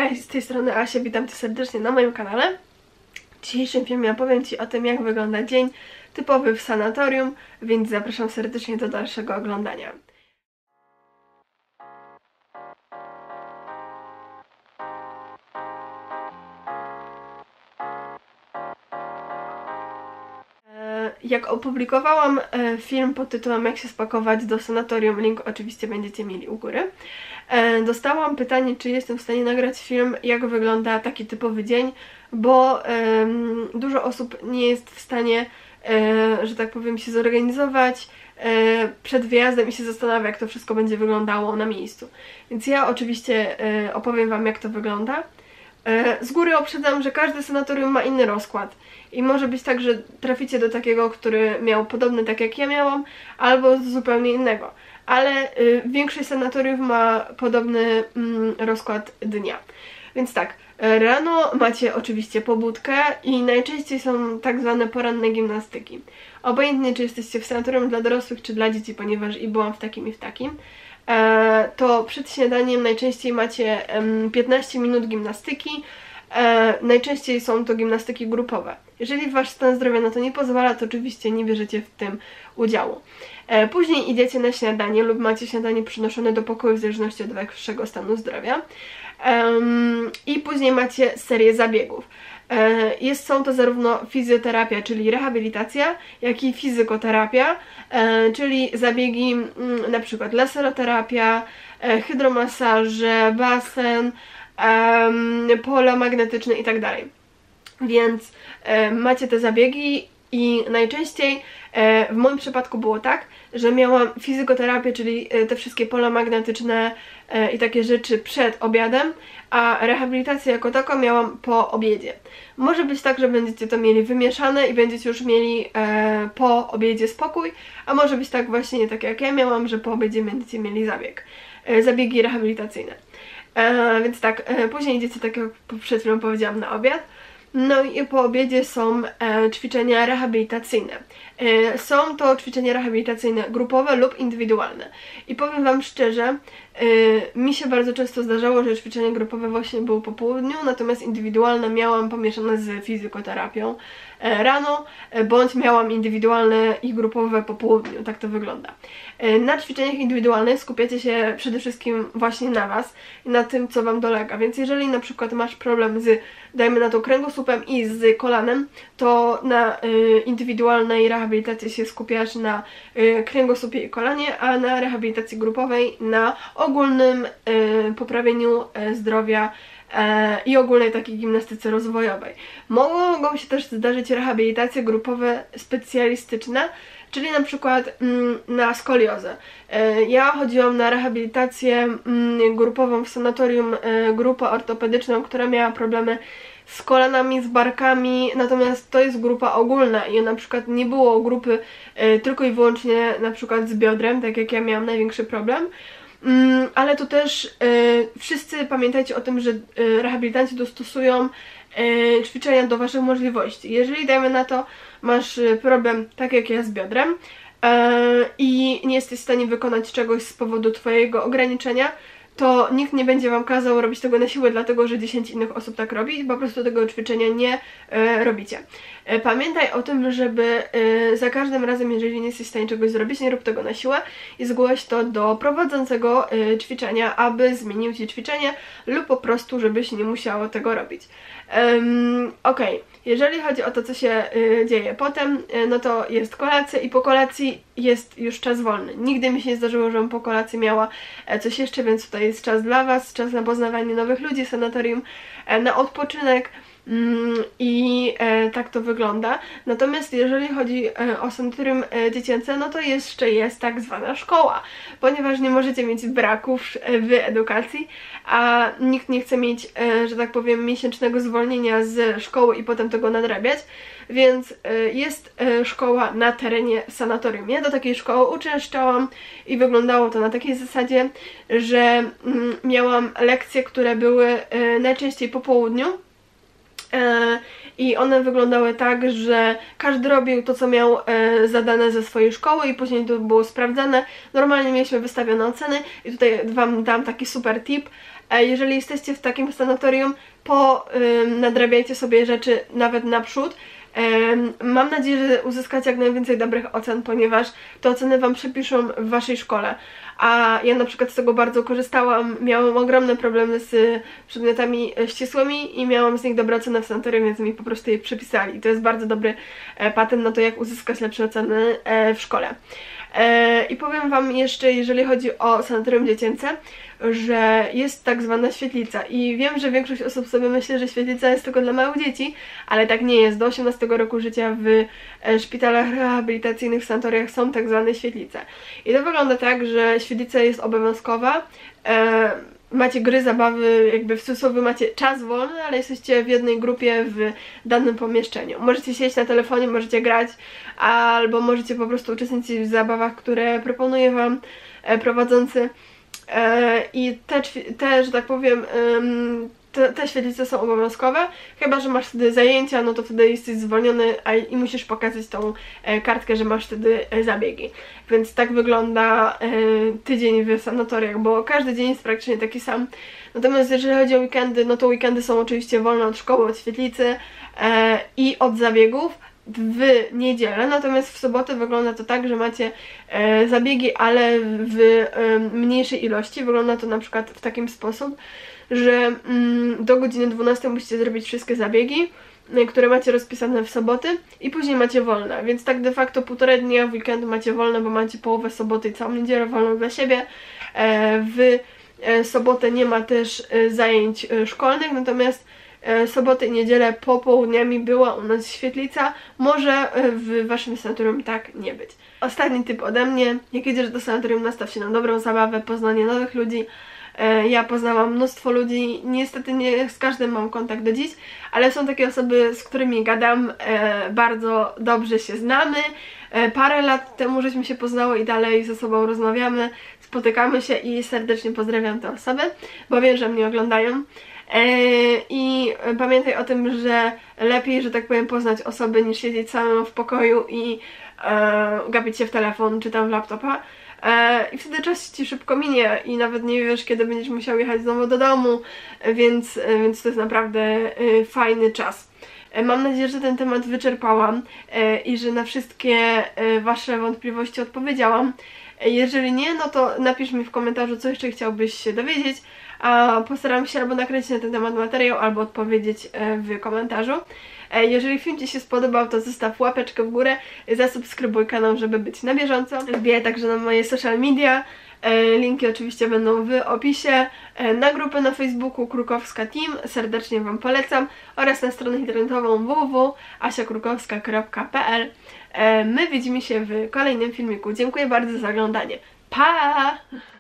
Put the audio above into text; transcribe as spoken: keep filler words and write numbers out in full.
Cześć, z tej strony Asia, witam Cię serdecznie na moim kanale. W dzisiejszym filmie opowiem Ci o tym, jak wygląda dzień typowy w sanatorium, więc zapraszam serdecznie do dalszego oglądania. Jak opublikowałam film pod tytułem Jak się spakować do sanatorium, link oczywiście będziecie mieli u góry, dostałam pytanie, czy jestem w stanie nagrać film, jak wygląda taki typowy dzień, bo um, dużo osób nie jest w stanie, e, że tak powiem, się zorganizować e, przed wyjazdem i się zastanawia, jak to wszystko będzie wyglądało na miejscu. Więc ja oczywiście e, opowiem Wam, jak to wygląda. E, z góry uprzedzam, że każde sanatorium ma inny rozkład. I może być tak, że traficie do takiego, który miał podobny tak jak ja miałam, albo z zupełnie innego. Ale y, większość sanatoriów ma podobny mm, rozkład dnia. Więc tak, rano macie oczywiście pobudkę i najczęściej są tak zwane poranne gimnastyki. Obojętnie, czy jesteście w sanatorium dla dorosłych, czy dla dzieci, ponieważ i byłam w takim i w takim, e, to przed śniadaniem najczęściej macie em, piętnaście minut gimnastyki. E, najczęściej są to gimnastyki grupowe. Jeżeli Wasz stan zdrowia na to nie pozwala, to oczywiście nie bierzecie w tym udziału. E, później idziecie na śniadanie lub macie śniadanie przynoszone do pokoju w zależności od Waszego stanu zdrowia. E, I później macie serię zabiegów. E, jest, są to zarówno fizjoterapia, czyli rehabilitacja, jak i fizykoterapia, e, czyli zabiegi m, na przykład laseroterapia, e, hydromasaże, basen, Um, pola magnetyczne i tak dalej. Więc e, macie te zabiegi i najczęściej e, w moim przypadku było tak, że miałam fizykoterapię, czyli e, te wszystkie pola magnetyczne e, i takie rzeczy przed obiadem, a rehabilitację jako taką miałam po obiedzie. Może być tak, że będziecie to mieli wymieszane i będziecie już mieli e, po obiedzie spokój, a może być tak właśnie tak jak ja miałam, że po obiedzie będziecie mieli zabieg. E, zabiegi rehabilitacyjne. E, więc tak, e, później idziecie, tak jak przed chwilą powiedziałam, na obiad. No i po obiedzie są e, ćwiczenia rehabilitacyjne. E, są to ćwiczenia rehabilitacyjne grupowe lub indywidualne. I powiem Wam szczerze, e, mi się bardzo często zdarzało, że ćwiczenia grupowe właśnie były po południu, natomiast indywidualne miałam pomieszane z fizykoterapią e, rano, e, bądź miałam indywidualne i grupowe po południu. Tak to wygląda. E, na ćwiczeniach indywidualnych skupiacie się przede wszystkim właśnie na Was i na tym, co Wam dolega. Więc jeżeli na przykład masz problem z, dajmy na to, kręgosłupem i z kolanem, to na y, indywidualnej rehabilitacji się skupiasz na y, kręgosłupie i kolanie, a na rehabilitacji grupowej na ogólnym y, poprawieniu y, zdrowia y, i ogólnej takiej gimnastyce rozwojowej. Mogą się też zdarzyć rehabilitacje grupowe specjalistyczne, czyli na przykład mm, na skoliozę. Y, ja chodziłam na rehabilitację mm, grupową w sanatorium, y, grupę ortopedyczną, która miała problemy z kolanami, z barkami, natomiast to jest grupa ogólna i na przykład nie było grupy y, tylko i wyłącznie na przykład z biodrem, tak jak ja miałam największy problem. Mm, ale to też y, wszyscy pamiętajcie o tym, że y, rehabilitanci dostosują y, ćwiczenia do Waszych możliwości. Jeżeli, dajmy na to, masz y, problem tak jak ja z biodrem y, i nie jesteś w stanie wykonać czegoś z powodu Twojego ograniczenia, to nikt nie będzie Wam kazał robić tego na siłę, dlatego że dziesięć innych osób tak robi i po prostu tego ćwiczenia nie e, robicie. E, pamiętaj o tym, żeby e, za każdym razem, jeżeli nie jesteś w stanie czegoś zrobić, nie rób tego na siłę i zgłoś to do prowadzącego e, ćwiczenia, aby zmienił Ci ćwiczenie lub po prostu, żebyś nie musiało tego robić. Um, ok, jeżeli chodzi o to, co się y, dzieje potem, y, no to jest kolacja i po kolacji jest już czas wolny. Nigdy mi się nie zdarzyło, żebym po kolacji miała e, coś jeszcze, więc tutaj jest czas dla Was, czas na poznawanie nowych ludzi w sanatorium, e, na odpoczynek. I e, tak to wygląda. Natomiast jeżeli chodzi e, o sanatorium e, dziecięce, no to jeszcze jest tak zwana szkoła, ponieważ nie możecie mieć braków e, w edukacji, a nikt nie chce mieć, e, że tak powiem, miesięcznego zwolnienia z szkoły i potem tego nadrabiać, więc e, jest e, szkoła na terenie sanatorium. Ja do takiej szkoły uczęszczałam i wyglądało to na takiej zasadzie, że mm, miałam lekcje, które były e, najczęściej po południu. I one wyglądały tak, że każdy robił to, co miał e, zadane ze swojej szkoły i później to było sprawdzane. Normalnie mieliśmy wystawione oceny i tutaj Wam dam taki super tip. Jeżeli jesteście w takim sanatorium, po nadrabiajcie sobie rzeczy nawet naprzód. Mam nadzieję, że uzyskacie jak najwięcej dobrych ocen, ponieważ te oceny Wam przepiszą w Waszej szkole. A ja na przykład z tego bardzo korzystałam, miałam ogromne problemy z przedmiotami ścisłymi i miałam z nich dobre oceny w sanatorium, więc mi po prostu je przepisali. I to jest bardzo dobry patent na to, jak uzyskać lepsze oceny w szkole. I powiem Wam jeszcze, jeżeli chodzi o sanatorium dziecięce, że jest tak zwana świetlica i wiem, że większość osób sobie myśli, że świetlica jest tylko dla małych dzieci, ale tak nie jest. Do osiemnastego roku życia w szpitalach rehabilitacyjnych, w sanatoriach są tak zwane świetlice. I to wygląda tak, że świetlica jest obowiązkowa. E, macie gry, zabawy, jakby w cudzysłowie macie czas wolny, ale jesteście w jednej grupie w danym pomieszczeniu. Możecie siedzieć na telefonie, możecie grać, albo możecie po prostu uczestniczyć w zabawach, które proponuje Wam prowadzący. I te, te, że tak powiem, te, te świetlice są obowiązkowe, chyba że masz wtedy zajęcia, no to wtedy jesteś zwolniony a, i musisz pokazać tą kartkę, że masz wtedy zabiegi. Więc tak wygląda tydzień w sanatoriach, bo każdy dzień jest praktycznie taki sam. Natomiast jeżeli chodzi o weekendy, no to weekendy są oczywiście wolne od szkoły, od świetlicy i od zabiegów w niedzielę, natomiast w sobotę wygląda to tak, że macie e, zabiegi, ale w e, mniejszej ilości. Wygląda to na przykład w taki sposób, że mm, do godziny dwunastej musicie zrobić wszystkie zabiegi, e, które macie rozpisane w soboty i później macie wolne, więc tak de facto półtorej dnia w weekend macie wolne, bo macie połowę soboty i całą niedzielę wolną dla siebie. E, w e, sobotę nie ma też e, zajęć e, szkolnych, natomiast sobotę i niedzielę popołudniami była u nas świetlica. Może w Waszym sanatorium tak nie być. Ostatni tip ode mnie. Jak jedziesz do sanatorium, nastaw się na dobrą zabawę, poznanie nowych ludzi. Ja poznałam mnóstwo ludzi, niestety nie z każdym mam kontakt do dziś, ale są takie osoby, z którymi gadam, bardzo dobrze się znamy. Parę lat temu żeśmy się poznały i dalej ze sobą rozmawiamy, spotykamy się i serdecznie pozdrawiam te osoby, bo wiem, że mnie oglądają. I pamiętaj o tym, że lepiej, że tak powiem, poznać osoby niż siedzieć samemu w pokoju i e, gapić się w telefon czy tam w laptopa. E, I wtedy czas Ci szybko minie i nawet nie wiesz, kiedy będziesz musiał jechać znowu do domu, więc, więc to jest naprawdę e, fajny czas. E, mam nadzieję, że ten temat wyczerpałam e, i że na wszystkie e, Wasze wątpliwości odpowiedziałam. E, jeżeli nie, no to napisz mi w komentarzu, co jeszcze chciałbyś się dowiedzieć, a postaram się albo nakręcić na ten temat materiał, albo odpowiedzieć w komentarzu. Jeżeli film Ci się spodobał, to zostaw łapeczkę w górę, zasubskrybuj kanał, żeby być na bieżąco. Wbijaj także na moje social media, linki oczywiście będą w opisie, na grupę na Facebooku Krukowska Team, serdecznie Wam polecam, oraz na stronę internetową w w w kropka asia krukowska kropka p l. My widzimy się w kolejnym filmiku. Dziękuję bardzo za oglądanie. Pa!